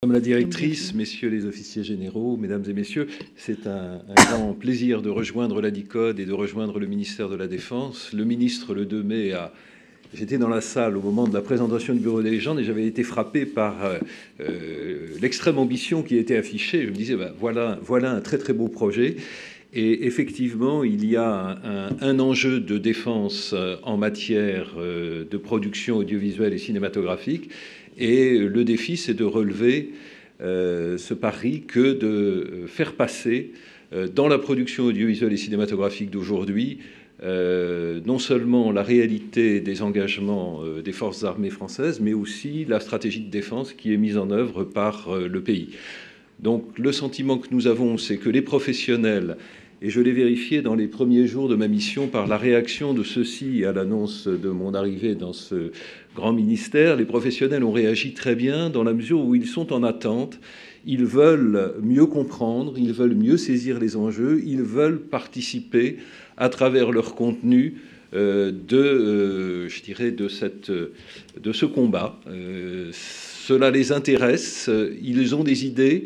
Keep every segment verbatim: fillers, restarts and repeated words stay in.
Madame la directrice, messieurs les officiers généraux, mesdames et messieurs, c'est un, un grand plaisir de rejoindre l'ADICODE et de rejoindre le ministère de la Défense. Le ministre, le deux mai, a... J'étais dans la salle au moment de la présentation du bureau des légendes et j'avais été frappé par euh, euh, l'extrême ambition qui était affichée. Je me disais, ben, voilà, voilà un très très beau projet. Et effectivement, il y a un, un enjeu de défense en matière de production audiovisuelle et cinématographique. Et le défi, c'est de relever euh, ce pari que de faire passer euh, dans la production audiovisuelle et cinématographique d'aujourd'hui euh, non seulement la réalité des engagements euh, des forces armées françaises, mais aussi la stratégie de défense qui est mise en œuvre par euh, le pays. Donc le sentiment que nous avons, c'est que les professionnels, et je l'ai vérifié dans les premiers jours de ma mission par la réaction de ceux-ci à l'annonce de mon arrivée dans ce grand ministère, les professionnels ont réagi très bien dans la mesure où ils sont en attente, ils veulent mieux comprendre, ils veulent mieux saisir les enjeux, ils veulent participer à travers leur contenu euh, de, euh, je dirais, de, cette, de ce combat. Euh, cela les intéresse, ils ont des idées.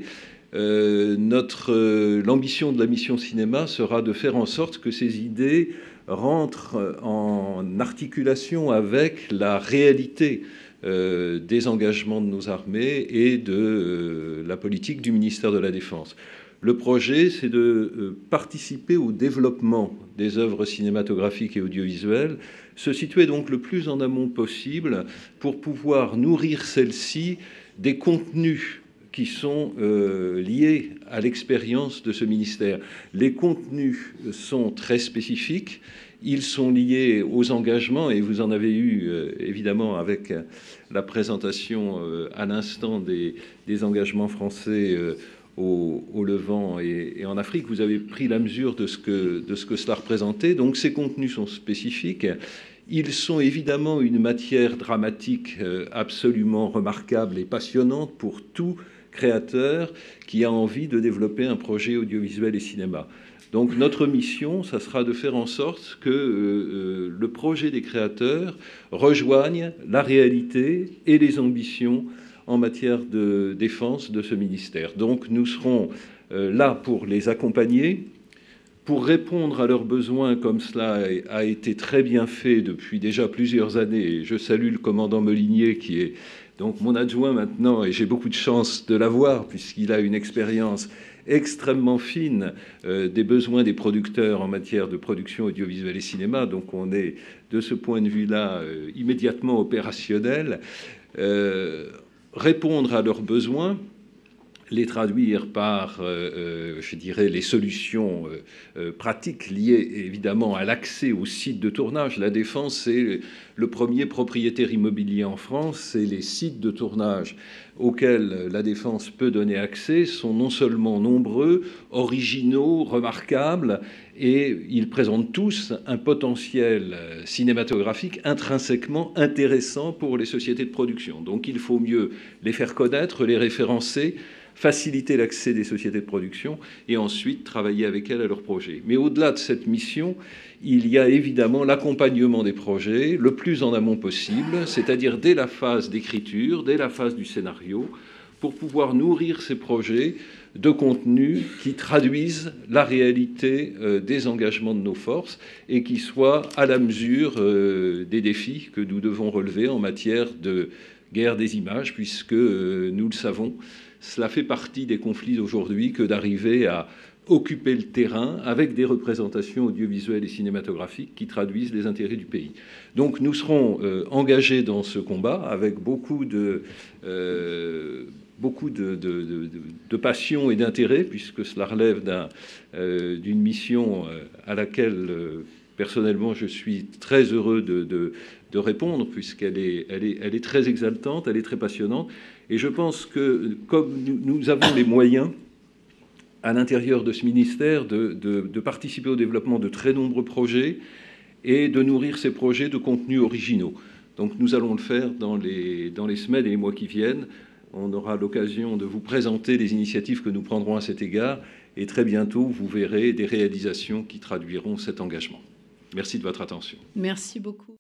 Euh, notre, euh, l'ambition de la mission cinéma sera de faire en sorte que ces idées rentrent en articulation avec la réalité euh, des engagements de nos armées et de euh, la politique du ministère de la Défense. Le projet, c'est de euh, participer au développement des œuvres cinématographiques et audiovisuelles, se situer donc le plus en amont possible pour pouvoir nourrir celles-ci des contenus qui sont euh, liés à l'expérience de ce ministère. Les contenus sont très spécifiques, ils sont liés aux engagements, et vous en avez eu euh, évidemment avec la présentation euh, à l'instant des, des engagements français euh, au, au Levant et, et en Afrique. Vous avez pris la mesure de ce que, de ce que cela représentait. Donc ces contenus sont spécifiques. Ils sont évidemment une matière dramatique euh, absolument remarquable et passionnante pour tout créateur qui a envie de développer un projet audiovisuel et cinéma. Donc notre mission, ça sera de faire en sorte que euh, le projet des créateurs rejoigne la réalité et les ambitions en matière de défense de ce ministère. Donc nous serons euh, là pour les accompagner, pour répondre à leurs besoins, comme cela a été très bien fait depuis déjà plusieurs années. Et je salue le commandant Molinier qui est donc mon adjoint maintenant, et j'ai beaucoup de chance de l'avoir puisqu'il a une expérience extrêmement fine euh, des besoins des producteurs en matière de production audiovisuelle et cinéma. Donc on est de ce point de vue-là euh, immédiatement opérationnel. Euh, répondre à leurs besoins, les traduire par, euh, je dirais, les solutions euh, pratiques liées évidemment à l'accès aux sites de tournage. La Défense, c'est le premier propriétaire immobilier en France, et les sites de tournage auxquels la Défense peut donner accès sont non seulement nombreux, originaux, remarquables, et ils présentent tous un potentiel cinématographique intrinsèquement intéressant pour les sociétés de production. Donc il faut mieux les faire connaître, les référencer, faciliter l'accès des sociétés de production et ensuite travailler avec elles à leurs projets. Mais au-delà de cette mission, il y a évidemment l'accompagnement des projets le plus en amont possible, c'est-à-dire dès la phase d'écriture, dès la phase du scénario, pour pouvoir nourrir ces projets de contenus qui traduisent la réalité euh, des engagements de nos forces et qui soient à la mesure euh, des défis que nous devons relever en matière de guerre des images, puisque, euh, nous le savons, cela fait partie des conflits d'aujourd'hui que d'arriver à occuper le terrain avec des représentations audiovisuelles et cinématographiques qui traduisent les intérêts du pays. Donc nous serons euh, engagés dans ce combat avec beaucoup de, euh, beaucoup de, de, de, de passion et d'intérêt, puisque cela relève d'un, euh, d'une mission à laquelle euh, personnellement je suis très heureux de, de, de répondre, puisqu'elle est, elle est, elle est très exaltante, elle est très passionnante. Et je pense que comme nous avons les moyens à l'intérieur de ce ministère de, de, de participer au développement de très nombreux projets et de nourrir ces projets de contenus originaux. Donc nous allons le faire dans les, dans les semaines et les mois qui viennent. On aura l'occasion de vous présenter les initiatives que nous prendrons à cet égard et très bientôt vous verrez des réalisations qui traduiront cet engagement. Merci de votre attention. Merci beaucoup.